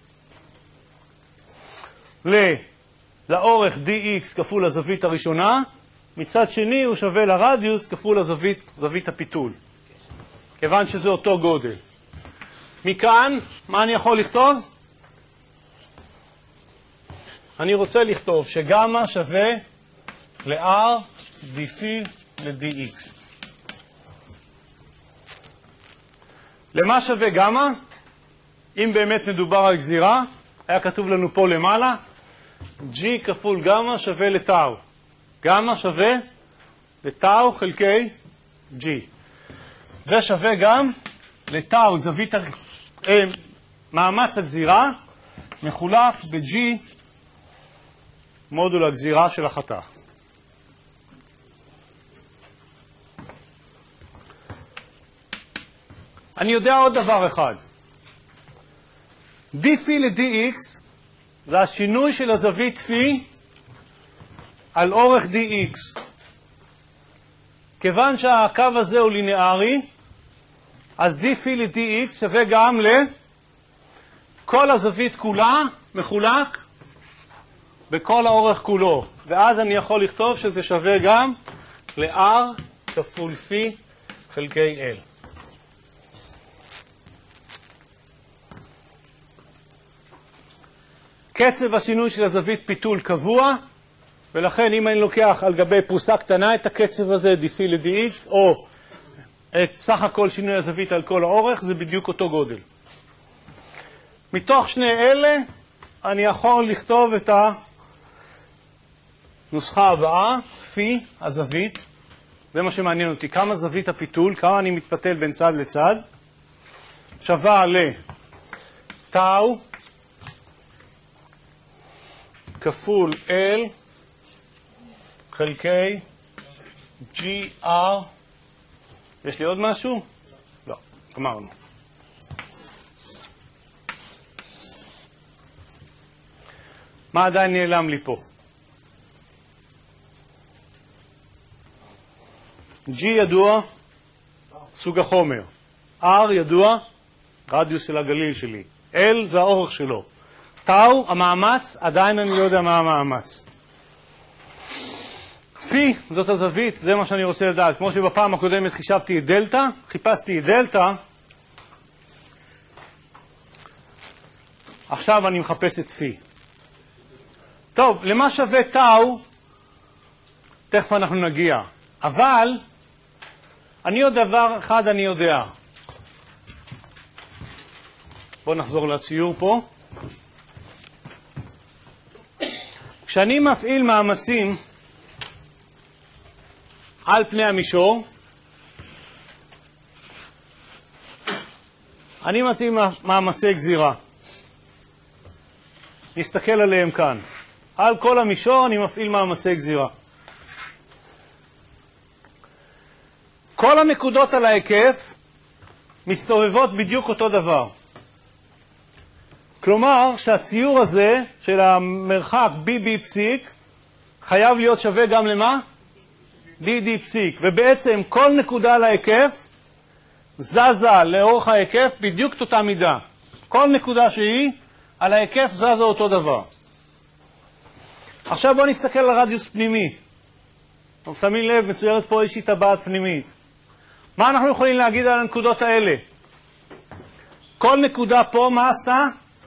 ל... לאורך dx כפול הזווית הראשונה, מצד שני הוא שווה לרדיוס כפול הזווית, זווית הפיתול. כיוון שזה אותו גודל. מכאן, מה אני יכול לכתוב? אני רוצה לכתוב שגמא שווה ל-r dφ ל-dx. למה שווה גמא? אם באמת מדובר על גזירה, היה כתוב לנו פה למעלה, g כפול גמא שווה לטאו. גמא שווה לטאו חלקי g. זה שווה גם לטאו, זווית ה... אה, מאמץ הגזירה, מחולק ב-g מודול הגזירה של החתך. אני יודע עוד דבר אחד. dφ ל-dx זה השינוי של הזווית φ על אורך dx. כיוון שהקו הזה הוא לינארי, אז dφ ל-dx שווה גם לכל הזווית כולה מחולק בכל האורך כולו. ואז אני יכול לכתוב שזה שווה גם ל-r כפול φ חלקי l. קצב השינוי של הזווית פיתול קבוע, ולכן אם אני לוקח על גבי פרוסה קטנה את הקצב הזה, dφ ל-dx, או את סך הכל שינוי הזווית על כל האורך, זה בדיוק אותו גודל. מתוך שני אלה, אני יכול לכתוב את הנוסחה הבאה, φ, הזווית, זה מה שמעניין אותי, כמה זווית הפיתול, כמה אני מתפתל בין צד לצד, שווה לטאו, כפול L חלקי ג'י אר. יש לי עוד משהו? לא, אמרנו. מה עדיין נעלם לי פה? G ידוע, סוג החומר. R ידוע, רדיוס של הגליל שלי. L זה האורך שלו. טאו, המאמץ, עדיין אני לא יודע מה המאמץ. פי, זאת הזווית, זה מה שאני רוצה לדעת. כמו שבפעם הקודמת חישבתי את דלטה, חיפשתי את דלטה, עכשיו אני מחפש את פי. טוב, למה שווה טאו? תכף אנחנו נגיע. אבל, אני עוד דבר אחד אני יודע. בואו נחזור לציור פה. כשאני מפעיל מאמצים על פני המישור, אני מפעיל מאמצי גזירה. נסתכל עליהם כאן. על כל המישור אני מפעיל מאמצי גזירה. כל הנקודות על ההיקף מסתובבות בדיוק אותו דבר. כלומר שהציור הזה של המרחק בי בי פסיק חייב להיות שווה גם למה? די די פסיק. ובעצם כל נקודה על ההיקף זזה לאורך ההיקף בדיוק את אותה מידה. כל נקודה שהיא על ההיקף זזה אותו דבר. עכשיו בואו נסתכל על רדיוס פנימי. אתם שמים לב, מצוירת פה איזושהי טבעת פנימית. מה אנחנו יכולים להגיד על הנקודות האלה? כל נקודה פה, מה עשתה?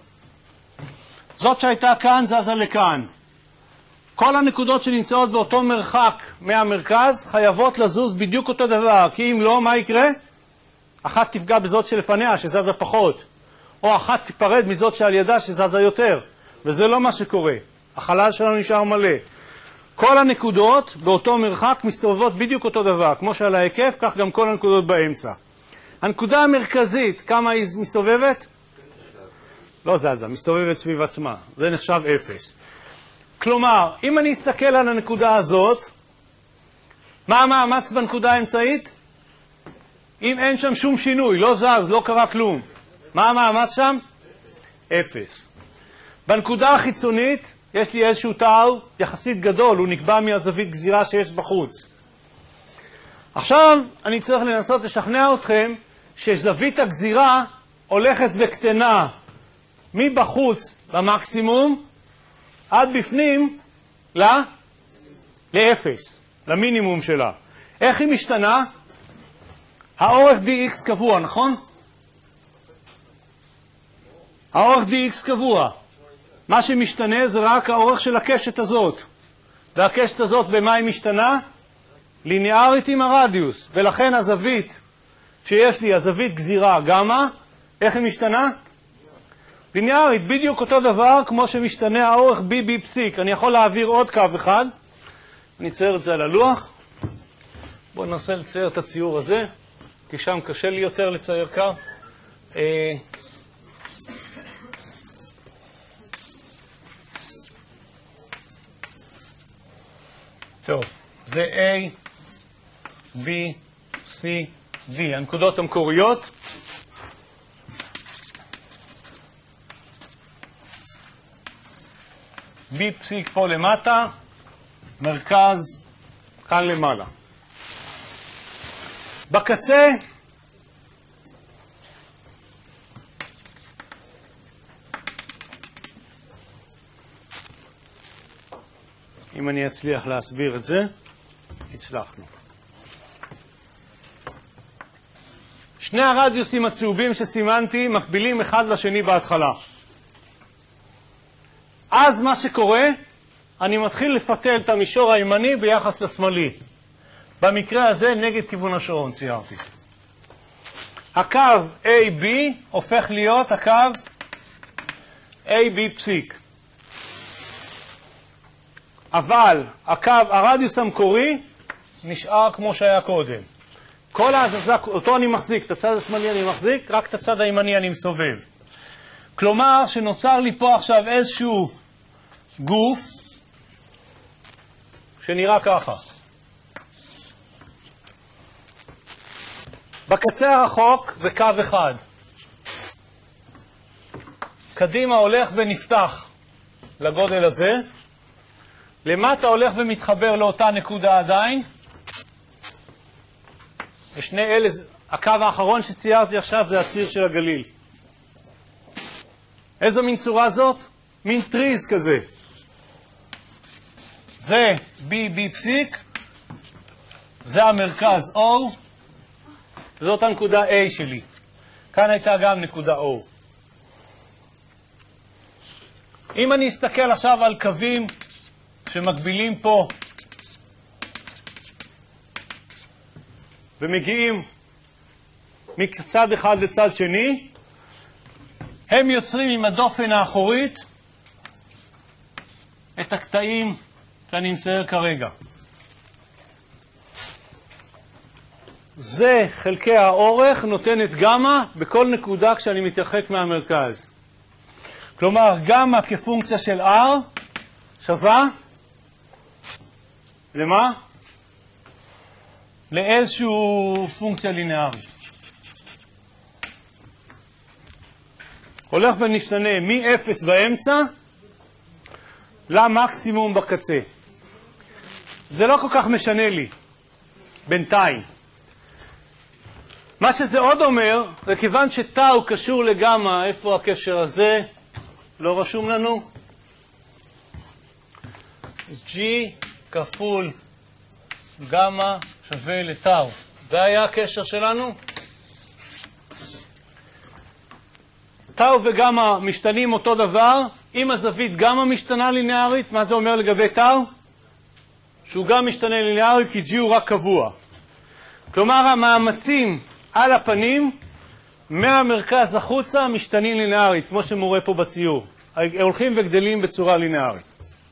זאת שהייתה כאן זזה לכאן. כל הנקודות שנמצאות באותו מרחק מהמרכז חייבות לזוז בדיוק אותו דבר, כי אם לא, מה יקרה? אחת תפגע בזאת שלפניה, שזזה פחות, או אחת תיפרד מזאת שעל ידה, שזזה יותר, וזה לא מה שקורה. החלל שלנו נשאר מלא. כל הנקודות באותו מרחק מסתובבות בדיוק אותו דבר, כמו שעל ההיקף, כך גם כל הנקודות באמצע. הנקודה המרכזית, כמה היא מסתובבת? לא זזה, מסתובבת סביב עצמה. זה נחשב אפס. כלומר, אם אני אסתכל על הנקודה הזאת, מה המאמץ בנקודה האמצעית? אם אין שם שום שינוי, לא זז, לא קרה כלום. מה המאמץ שם? אפס. בנקודה החיצונית יש לי איזשהו תאו יחסית גדול, הוא נקבע מהזווית גזירה שיש בחוץ. עכשיו אני צריך לנסות לשכנע אתכם שזווית הגזירה הולכת וקטנה מבחוץ במקסימום עד בפנים ל... לאפס, למינימום שלה. איך היא משתנה? האורך די אקס קבוע, נכון? האורך די אקס קבוע. מה שמשתנה זה רק האורך של הקשת הזאת. והקשת הזאת במה היא משתנה? ליניארית עם הרדיוס. ולכן הזווית שיש לי, הזווית גזירה גמא, איך היא משתנה? ליניארית, בדיוק אותו דבר כמו שמשתנה האורך בי בי פסיק. אני יכול להעביר עוד קו אחד. אני אצייר את זה על הלוח. בואו ננסה לצייר את הציור הזה, כי שם קשה לי יותר לצייר קו. אה... טוב, זה A, B, C, D, הנקודות המקוריות. B פסיק פה למטה, מרכז כאן למעלה. בקצה, אם אני אצליח להסביר את זה, הצלחנו. שני הרדיוסים הצהובים שסימנתי מקבילים אחד לשני בהתחלה. אז מה שקורה, אני מתחיל לפתל את המישור הימני ביחס לשמאלי. במקרה הזה נגד כיוון השעון ציירתי. הקו איי בי הופך להיות הקו איי בי פסיק. אבל הקו, הרדיוס המקורי נשאר כמו שהיה קודם. כל ההזזה, אותו אני מחזיק, את הצד השמאלי אני מחזיק, רק את הצד הימני אני מסובב. כלומר שנוצר לי פה עכשיו איזשהו גוף שנראה ככה. בקצה הרחוק זה קו אחד. קדימה הולך ונפתח לגודל הזה. למטה הולך ומתחבר לאותה נקודה עדיין. ושני אלה, הקו האחרון שציירתי עכשיו זה הציר של הגליל. איזו מין צורה זאת? מין טריז כזה. זה בי בי פסיק, זה המרכז O, זאת הנקודה A שלי. כאן הייתה גם נקודה O. אם אני אסתכל עכשיו על קווים שמקבילים פה ומגיעים מצד אחד לצד שני, הם יוצרים עם הדופן האחורית את הקטעים שאני מצייר כרגע. זה חלקי האורך נותנת גמא בכל נקודה כשאני מתרחק מהמרכז. כלומר, גמא כפונקציה של R שווה למה? לאיזשהו פונקציה לינארית. הולך ונשתנה מ-אפס באמצע למקסימום בקצה. זה לא כל כך משנה לי בינתיים. מה שזה עוד אומר, וכיוון שטאו קשור לגמא, איפה הקשר הזה? לא רשום לנו. G כפול גמא שווה לטאו. זה היה הקשר שלנו. טאו וגמא משתנים אותו דבר. אם הזווית גמא משתנה לינארית, מה זה אומר לגבי טאו? שהוא גם משתנה לינארית כי G הוא רק קבוע. כלומר, המאמצים על הפנים מהמרכז החוצה משתנים לינארית, כמו שמורה פה בציור. הולכים וגדלים בצורה לינארית.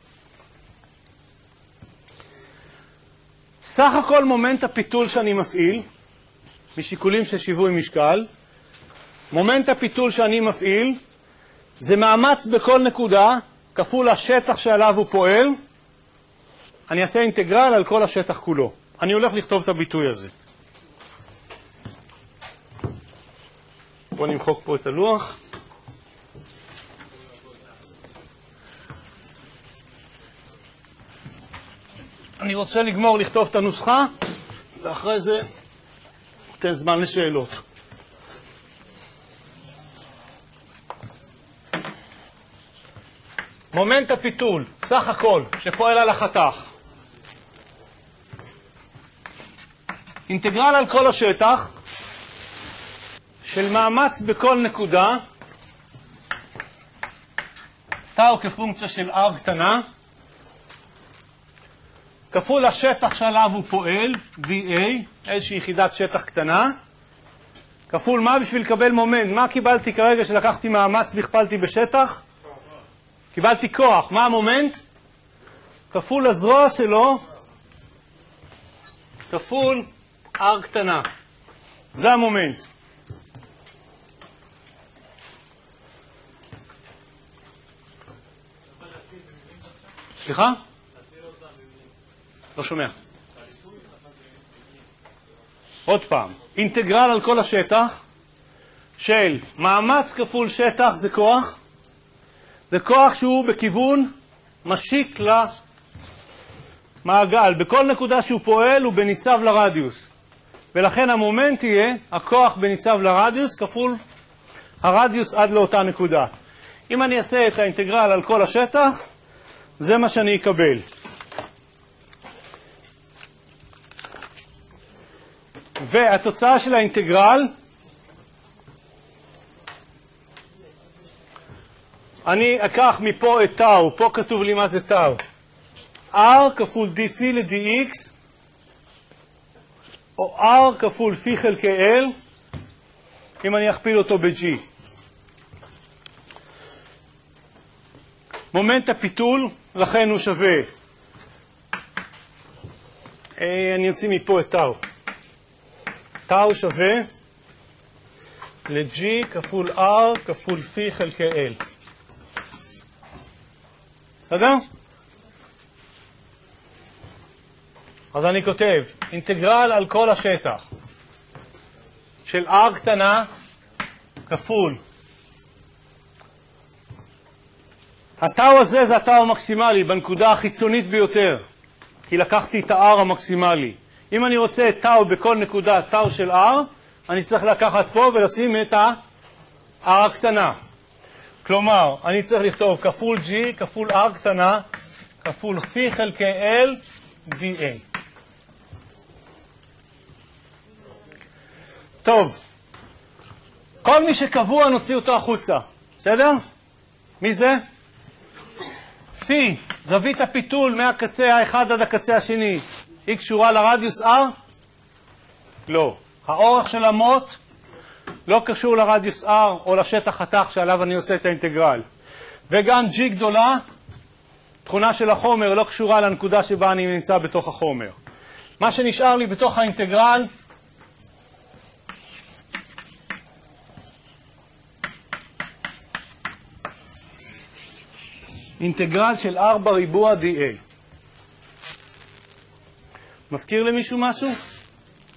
סך הכל מומנט הפיתול שאני מפעיל, משיקולים של שיווי משקל, מומנט הפיתול שאני מפעיל, זה מאמץ בכל נקודה, כפול השטח שעליו הוא פועל. אני אעשה אינטגרל על כל השטח כולו. אני הולך לכתוב את הביטוי הזה. בואו נמחוק פה את הלוח. אני רוצה לגמור לכתוב את הנוסחה, ואחרי זה ניתן זמן לשאלות. מומנט הפיתול, סך הכל, שפועל על החתך. אינטגרל על כל השטח, של מאמץ בכל נקודה, טאו כפונקציה של R קטנה, כפול השטח שעליו הוא פועל, dA, איזושהי יחידת שטח קטנה, כפול מה בשביל לקבל מומנט? מה קיבלתי כרגע שלקחתי מאמץ והכפלתי בשטח? קיבלתי כוח. מה המומנט? כפול הזרוע שלו, כפול R קטנה. זה המומנט. סליחה? לא שומע. עוד פעם, אינטגרל על כל השטח של מאמץ כפול שטח זה כוח. זה כוח שהוא בכיוון משיק למעגל. בכל נקודה שהוא פועל הוא בניצב לרדיוס. ולכן המומנט יהיה הכוח בניצב לרדיוס כפול הרדיוס עד לאותה נקודה. אם אני אעשה את האינטגרל על כל השטח, זה מה שאני אקבל. והתוצאה של האינטגרל, אני אקח מפה את טאו, פה כתוב לי מה זה טאו. R כפול dφ ל-dx, או R כפול φ חלקי L, אם אני אכפיל אותו ב-G. מומנט הפיתול, לכן הוא שווה. אני אוציא מפה את טאו. טאו שווה ל-G כפול R כפול φ חלקי L. בסדר? אז אני כותב אינטגרל על כל השטח של R קטנה כפול. הטאו הזה זה הטאו המקסימלי בנקודה החיצונית ביותר, כי לקחתי את ה-R המקסימלי. אם אני רוצה את טאו בכל נקודה, טאו של R, אני צריך לקחת פה ולשים את ה-R הקטנה. כלומר, אני צריך לכתוב כפול G, כפול R קטנה, כפול φ חלקי L, dA. טוב. כל מי שקבוע נוציא אותו החוצה. בסדר? מי זה? φ, זווית הפיתול מהקצה האחד עד הקצה השני. היא קשורה לרדיוס R? לא. האורך של המוט לא קשור לרדיוס R או לשטח חתך שעליו אני עושה את האינטגרל. וגם G גדולה, תכונה של החומר לא קשורה לנקודה שבה אני נמצא בתוך החומר. מה שנשאר לי בתוך האינטגרל, אינטגרל של R בריבוע dA. מזכיר למישהו משהו?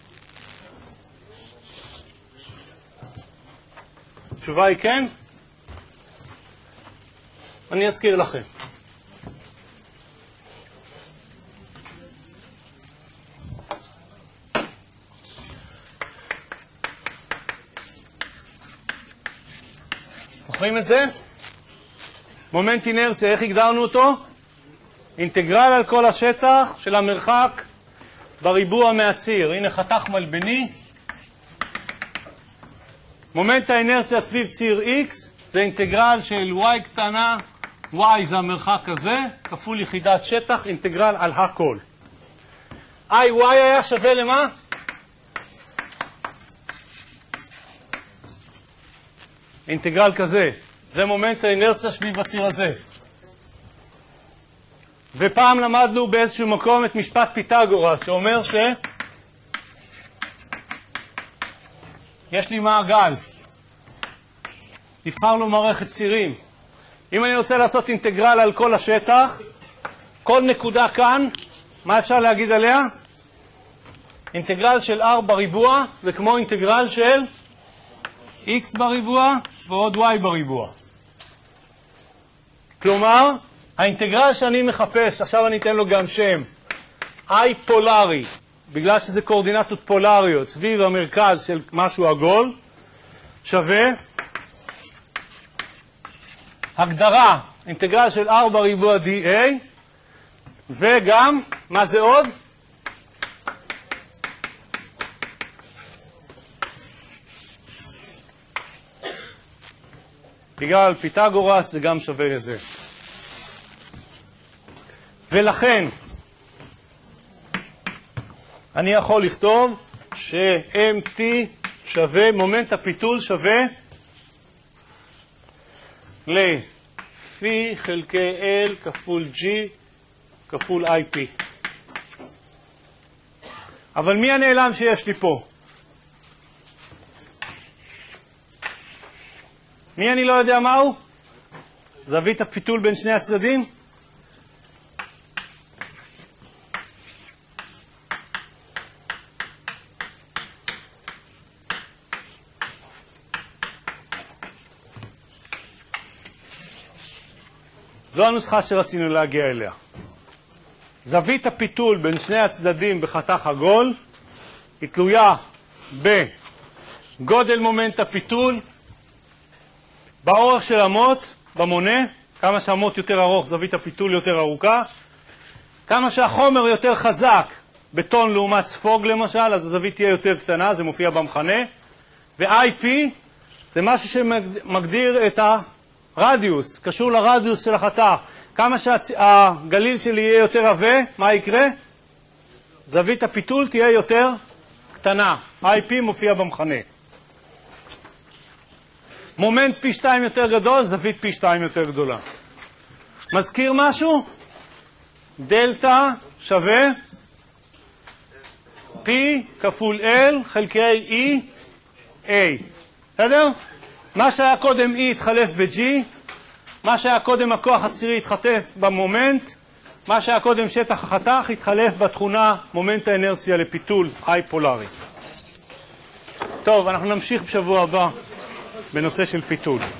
התשובה היא כן? אני אזכיר לכם. זוכרים את זה? מומנט אינרציה, איך הגדרנו אותו? אינטגרל על כל השטח של המרחק בריבוע מהציר. הנה חתך מלבני. מומנט האינרציה סביב ציר X זה אינטגרל של y קטנה, y זה המרחק הזה, כפול יחידת שטח, אינטגרל על הכל. איי וואי היה שווה למה? אינטגרל כזה. זה מומנט האינרציה סביב הציר הזה. ופעם למדנו באיזשהו מקום את משפט פיתגורס, שאומר ש... יש לי מעגל. נבחר לו מערכת צירים. אם אני רוצה לעשות אינטגרל על כל השטח, כל נקודה כאן, מה אפשר להגיד עליה? אינטגרל של r בריבוע, זה כמו אינטגרל של x בריבוע ועוד y בריבוע. כלומר, האינטגרל שאני מחפש, עכשיו אני אתן לו גם שם, i פולרי, בגלל שזה קואורדינטות פולריות סביב המרכז של משהו עגול, שווה הגדרה, אינטגרל של r בריבוע dA, וגם, מה זה עוד? בגלל פיתגורס זה גם שווה לזה. ולכן אני יכול לכתוב ש-mt שווה, מומנט הפיתול שווה ל-פי חלקי L כפול G כפול איי פי. אבל מי הנעלם שיש לי פה? מי אני לא יודע מהו? זווית הפיתול בין שני הצדדים? זו הנוסחה שרצינו להגיע אליה. זווית הפיתול בין שני הצדדים בחתך עגול היא תלויה בגודל מומנט הפיתול, באורך של המוט, במונה, כמה שהמוט יותר ארוך, זווית הפיתול יותר ארוכה, כמה שהחומר יותר חזק, בטון לעומת ספוג למשל, אז הזווית תהיה יותר קטנה, זה מופיע במכנה, ו-איי פי זה משהו שמגדיר את הרדיוס, קשור לרדיוס של החתך. כמה שהגליל שלי יהיה יותר עבה, מה יקרה? זווית הפיתול תהיה יותר קטנה, איי פי מופיע במכנה. מומנט פי שתיים יותר גדול, זווית פי שתיים יותר גדולה. מזכיר משהו? דלטה שווה P כפול L חלקי E A. בסדר? מה שהיה קודם E התחלף ב-G, מה שהיה קודם הכוח הצירי התחלף במומנט, מה שהיה קודם שטח החתך התחלף בתכונה מומנט האנרציה לפיתול I פולרי. טוב, אנחנו נמשיך בשבוע הבא בנושא של פיתול.